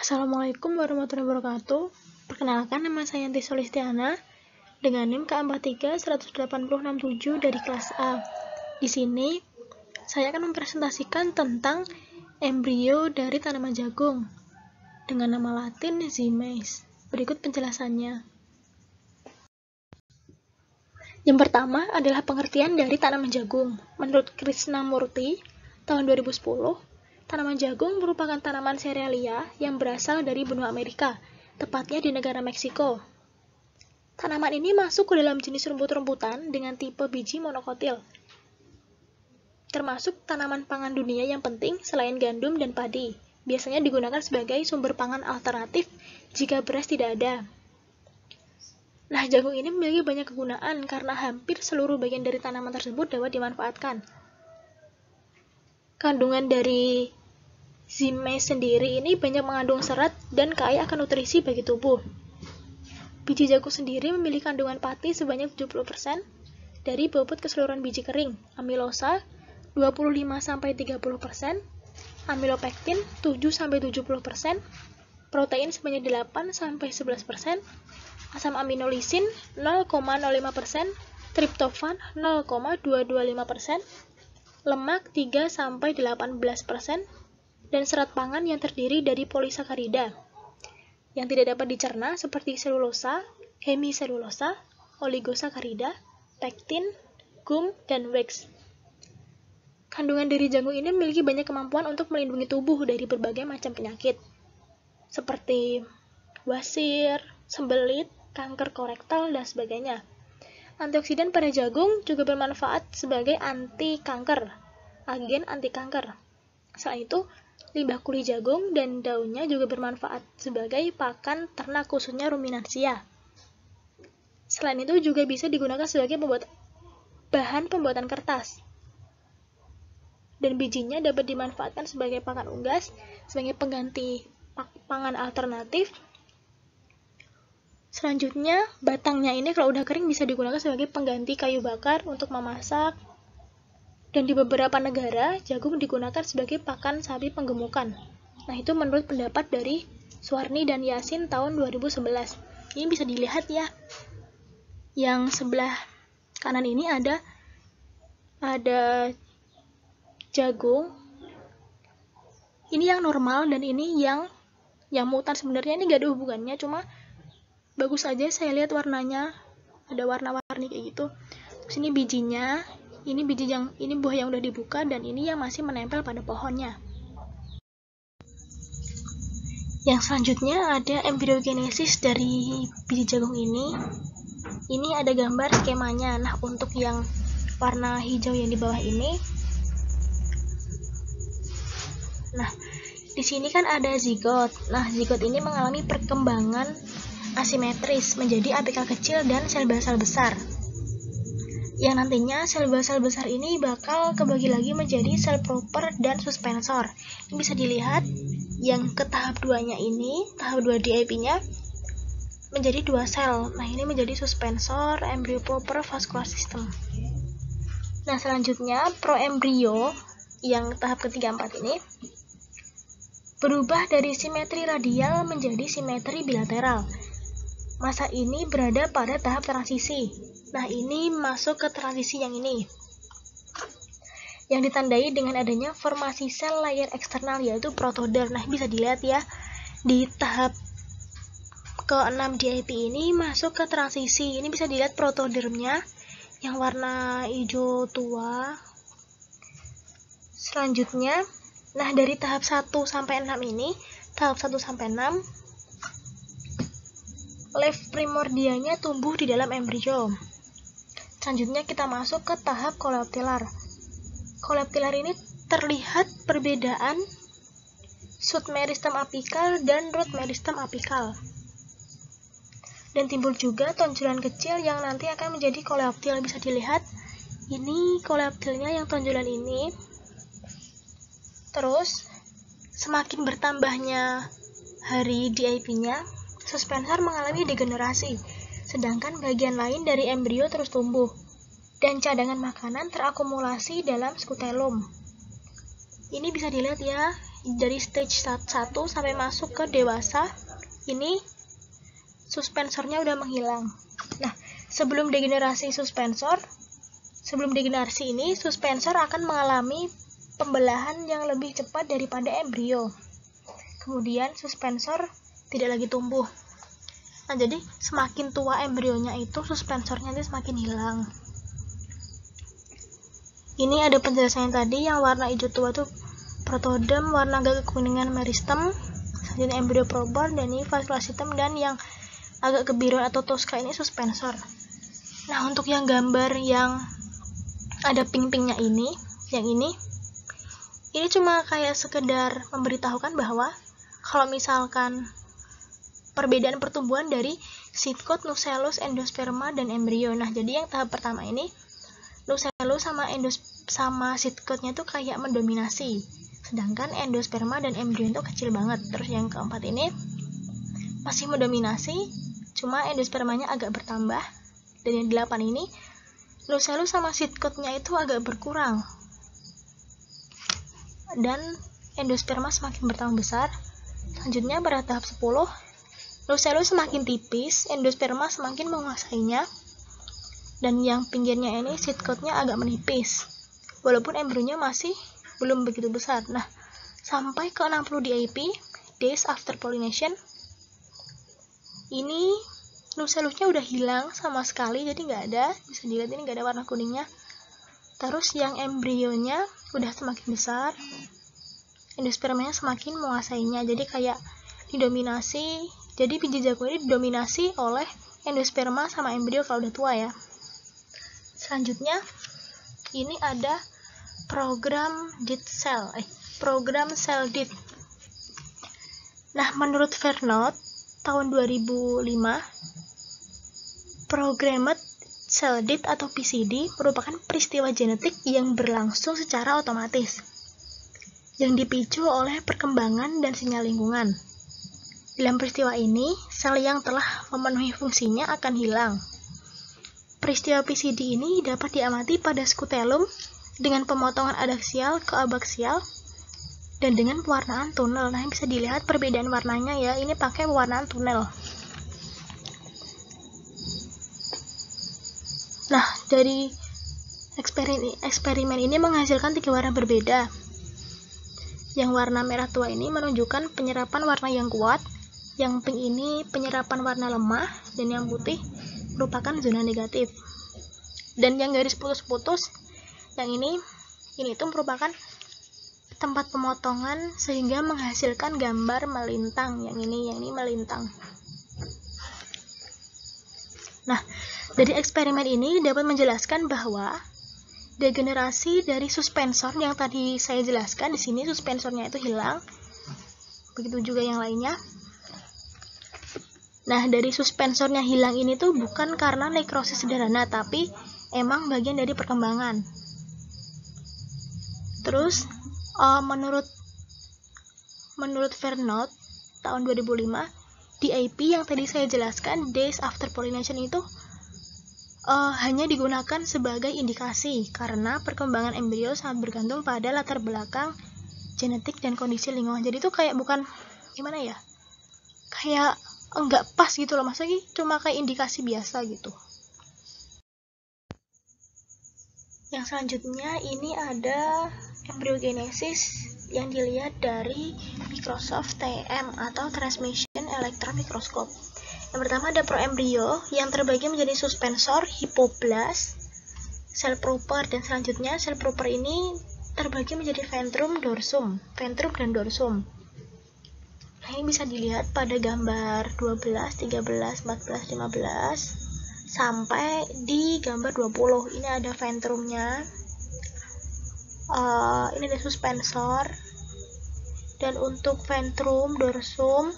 Assalamualaikum warahmatullahi wabarakatuh. Perkenalkan, nama saya Yanti Solistiana dengan NIM K431867 dari kelas A. Di sini saya akan mempresentasikan tentang embrio dari tanaman jagung dengan nama Latin Zymais. Berikut penjelasannya. Yang pertama adalah pengertian dari tanaman jagung. Menurut Krishnamurti tahun 2010, tanaman jagung merupakan tanaman serealia yang berasal dari benua Amerika, tepatnya di negara Meksiko. Tanaman ini masuk ke dalam jenis rumput-rumputan dengan tipe biji monokotil, termasuk tanaman pangan dunia yang penting selain gandum dan padi. Biasanya digunakan sebagai sumber pangan alternatif jika beras tidak ada. Nah, jagung ini memiliki banyak kegunaan karena hampir seluruh bagian dari tanaman tersebut dapat dimanfaatkan. Kandungan dari Zymais sendiri ini banyak mengandung serat dan kaya akan nutrisi bagi tubuh. Biji jagung sendiri memiliki kandungan pati sebanyak 70% dari bobot keseluruhan biji kering, amilosa 25-30%, amilopektin 7-70%, protein sebanyak 8-11%, asam amino lisin 0,05%, triptofan 0,225%, lemak 3-18%, dan serat pangan yang terdiri dari polisakarida yang tidak dapat dicerna seperti selulosa, hemiselulosa, oligosakarida, pektin, gum, dan wax. Kandungan dari jagung ini memiliki banyak kemampuan untuk melindungi tubuh dari berbagai macam penyakit seperti wasir, sembelit, kanker korektal, dan sebagainya. Antioksidan pada jagung juga bermanfaat sebagai anti kanker, agen anti kanker. Selain itu, limbah kulit jagung dan daunnya juga bermanfaat sebagai pakan ternak, khususnya ruminansia. Selain itu juga bisa digunakan sebagai bahan pembuatan kertas. Dan bijinya dapat dimanfaatkan sebagai pakan unggas, sebagai pengganti pangan alternatif. Selanjutnya, batangnya ini kalau udah kering bisa digunakan sebagai pengganti kayu bakar untuk memasak. Dan di beberapa negara, jagung digunakan sebagai pakan sapi penggemukan. Nah, itu menurut pendapat dari Suwarni dan Yasin tahun 2011. Ini bisa dilihat ya. Yang sebelah kanan ini ada jagung. Ini yang normal dan ini yang mutan. Sebenarnya ini gak ada hubungannya, cuma bagus aja saya lihat warnanya, ada warna-warni kayak gitu. Terus ini bijinya, ini buah yang udah dibuka dan ini yang masih menempel pada pohonnya. Yang selanjutnya ada embriogenesis dari biji jagung ini. Ini ada gambar skemanya. Nah, untuk yang warna hijau yang di bawah ini, nah di sini kan ada zigot. Nah, zigot ini mengalami perkembangan asimetris menjadi apikal kecil dan sel basal besar. Yang nantinya sel basal besar ini bakal kebagi lagi menjadi sel proper dan suspensor. Ini bisa dilihat yang ke tahap 2-nya ini, tahap 2 DIP-nya menjadi 2 sel. Nah, ini menjadi suspensor, embrio proper, vascular system. Nah, selanjutnya proembrio yang tahap ketiga 4 ini berubah dari simetri radial menjadi simetri bilateral. Masa ini berada pada tahap transisi. Nah, ini masuk ke transisi yang ini, yang ditandai dengan adanya formasi sel layer eksternal yaitu protoder. Nah, bisa dilihat ya, di tahap ke-6 DIP ini masuk ke transisi. Ini bisa dilihat protodermnya yang warna hijau tua. Selanjutnya, nah dari tahap 1 sampai 6 ini, tahap 1 sampai 6, leaf primordianya tumbuh di dalam embrio. Selanjutnya kita masuk ke tahap coleoptilar. Coleoptilar ini terlihat perbedaan shoot meristem apikal dan root meristem apikal. Dan timbul juga tonjolan kecil yang nanti akan menjadi coleoptil. Bisa dilihat, ini coleoptilnya yang tonjolan ini. Terus, semakin bertambahnya hari DIP-nya, suspensor mengalami degenerasi, sedangkan bagian lain dari embrio terus tumbuh, dan cadangan makanan terakumulasi dalam skutelum. Ini bisa dilihat ya, dari stage 1 sampai masuk ke dewasa, ini suspensornya udah menghilang. Nah, sebelum degenerasi ini, suspensor akan mengalami pembelahan yang lebih cepat daripada embrio. Kemudian suspensor tidak lagi tumbuh. Nah, jadi semakin tua embrionya itu, suspensornya itu semakin hilang. Ini ada penjelasannya tadi, yang warna hijau tua itu protoderm, warna agak kekuningan meristem, selanjutnya embrio prober, dan ini vascular system, dan yang agak kebiruan atau tosca ini suspensor. Nah, untuk yang gambar yang ada pink-pinknya ini, yang ini cuma kayak sekedar memberitahukan bahwa kalau misalkan perbedaan pertumbuhan dari seed coat, nucellus, endosperma, dan embrio. Nah, jadi yang tahap pertama ini nucellus sama seed coat-nya itu kayak mendominasi, sedangkan endosperma dan embrio itu kecil banget. Terus yang keempat ini masih mendominasi, cuma endospermanya agak bertambah. Dan yang 8 ini nucellus sama seed coat-nya itu agak berkurang, dan endosperma semakin bertambah besar. Selanjutnya pada tahap 10, nucellus semakin tipis, endosperma semakin menguasainya, dan yang pinggirnya ini seed coat-nya agak menipis, walaupun embrionya masih belum begitu besar. Nah, sampai ke 60 DAP, days after pollination, ini nucellusnya udah hilang sama sekali, jadi nggak ada, bisa dilihat ini nggak ada warna kuningnya. Terus yang embrionya udah semakin besar, endospermanya semakin menguasainya, jadi kayak didominasi. Jadi biji jagung ini didominasi oleh endosperma sama embrio kalau udah tua ya. Selanjutnya ini ada program cell death. Nah, menurut Vernoot tahun 2005, programmed cell death atau PCD merupakan peristiwa genetik yang berlangsung secara otomatis yang dipicu oleh perkembangan dan sinyal lingkungan. Dalam peristiwa ini, sel yang telah memenuhi fungsinya akan hilang. Peristiwa PCD ini dapat diamati pada skutelum dengan pemotongan adaksial ke abaksial dan dengan pewarnaan tunnel. Nah, bisa dilihat perbedaan warnanya ya, ini pakai pewarnaan tunnel. Nah, dari eksperimen ini menghasilkan 3 warna berbeda. Yang warna merah tua ini menunjukkan penyerapan warna yang kuat, yang pink ini penyerapan warna lemah, dan yang putih merupakan zona negatif. Dan yang garis putus-putus, yang ini itu merupakan tempat pemotongan sehingga menghasilkan gambar melintang. Yang ini melintang. Nah, dari eksperimen ini dapat menjelaskan bahwa degenerasi dari suspensor yang tadi saya jelaskan, di sini suspensornya itu hilang, begitu juga yang lainnya. Nah, dari suspensornya hilang ini tuh bukan karena nekrosis sederhana, tapi emang bagian dari perkembangan. Terus menurut Vernoot tahun 2005, DAP yang tadi saya jelaskan, days after pollination, itu hanya digunakan sebagai indikasi karena perkembangan embrio sangat bergantung pada latar belakang genetik dan kondisi lingkungan. Jadi itu kayak bukan gimana ya, kayak enggak pas gitu loh, maksudnya cuma kayak indikasi biasa gitu. Yang selanjutnya ini ada embryogenesis yang dilihat dari Microsoft TEM atau Transmission Electron Microscope. Yang pertama ada proembrio yang terbagi menjadi suspensor, hipoblast, sel proper, dan selanjutnya sel proper ini terbagi menjadi ventrum, dan dorsum. Nah, ini bisa dilihat pada gambar 12, 13, 14, 15 sampai di gambar 20. Ini ada ventrumnya, ini ada suspensor, dan untuk ventrum, dorsum,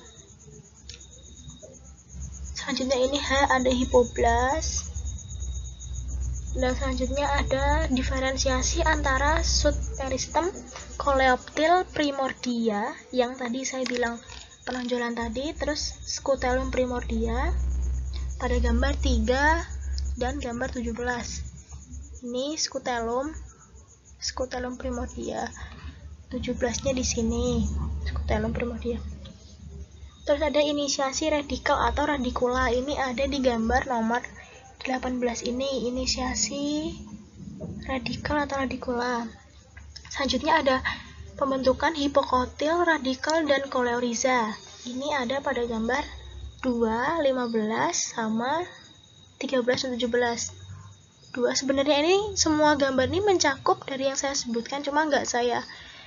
selanjutnya ini ada hipoblast, dan selanjutnya ada diferensiasi antara submeristem, coleoptil, primordia yang tadi saya bilang penonjolan tadi, terus scutellum primordia pada gambar 3 dan gambar 17. Ini scutellum primordia. 17-nya di sini, skutelum primordia. Terus ada inisiasi radikal atau radikula, ini ada di gambar nomor 18 ini, inisiasi radikal atau radikula. Selanjutnya ada pembentukan hipokotil, radikal, dan koleoriza. Ini ada pada gambar 2, 15, sama 13 dan 17. Sebenarnya ini semua gambar ini mencakup dari yang saya sebutkan, cuma nggak saya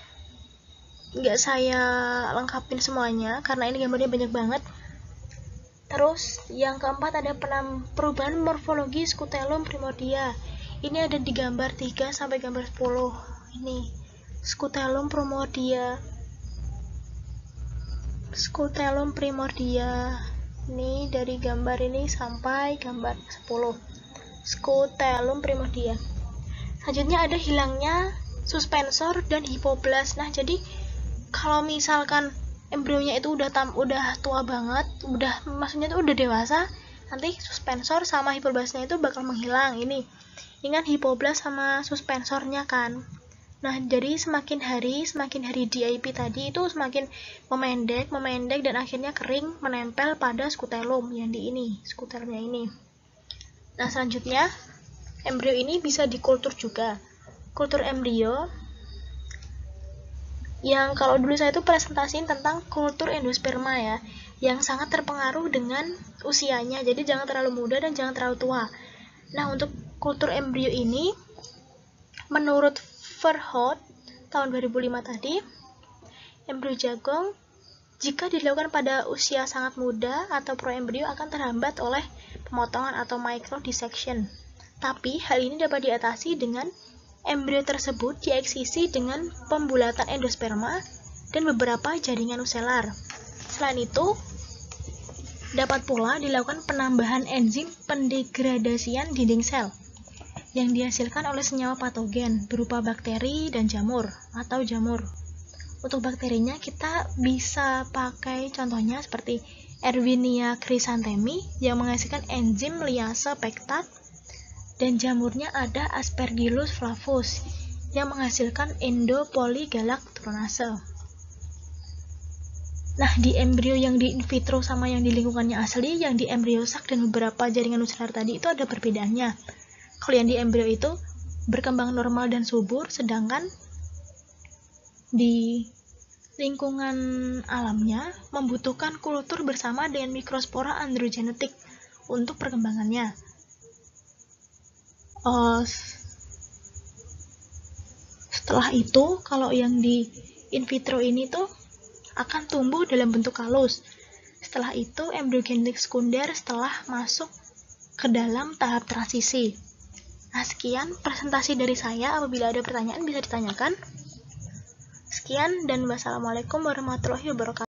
lengkapin semuanya karena ini gambarnya banyak banget. Terus yang keempat ada perubahan morfologi skutelum primordia. Ini ada di gambar 3 sampai gambar 10. Ini skutelum primordia. Skutelum primordia. Ini dari gambar ini sampai gambar 10. Skutelum primordia. Selanjutnya ada hilangnya suspensor dan hipoblast. Nah, jadi kalau misalkan embrionya itu udah tua banget, maksudnya itu udah dewasa, nanti suspensor sama hipoblastnya itu bakal menghilang. Ini ingat hipoblast sama suspensornya kan. Nah, jadi semakin hari DIP tadi itu semakin memendek dan akhirnya kering menempel pada skutelum yang di ini, skutelumnya ini. Nah, selanjutnya embrio ini bisa dikultur juga. Kultur embrio yang kalau dulu saya itu presentasiin tentang kultur endosperma ya, yang sangat terpengaruh dengan usianya, jadi jangan terlalu muda dan jangan terlalu tua. Nah, untuk kultur embrio ini menurut Verhoeven tahun 2005 tadi, embrio jagung jika dilakukan pada usia sangat muda atau proembrio akan terhambat oleh pemotongan atau microdissection. Tapi hal ini dapat diatasi dengan embrio tersebut dieksisi dengan pembulatan endosperma dan beberapa jaringan nuselar. Selain itu, dapat pula dilakukan penambahan enzim pendegradasian dinding sel yang dihasilkan oleh senyawa patogen berupa bakteri dan jamur atau jamur. Untuk bakterinya kita bisa pakai contohnya seperti Erwinia chrysanthemi yang menghasilkan enzim liase pektat, dan jamurnya ada Aspergillus flavus yang menghasilkan endopolygalacturonase. Nah, di embrio yang di in vitro sama yang di lingkungannya asli, yang di embrio sak dan beberapa jaringan nuselar tadi itu ada perbedaannya. Kalau yang di embrio itu berkembang normal dan subur, sedangkan di lingkungan alamnya membutuhkan kultur bersama dengan mikrospora androgenetik untuk perkembangannya. Setelah itu, kalau yang di in vitro ini tuh akan tumbuh dalam bentuk halus. Setelah itu, embryogenetik sekunder setelah masuk ke dalam tahap transisi. Nah, sekian presentasi dari saya. Apabila ada pertanyaan bisa ditanyakan. Sekian dan wassalamualaikum warahmatullahi wabarakatuh.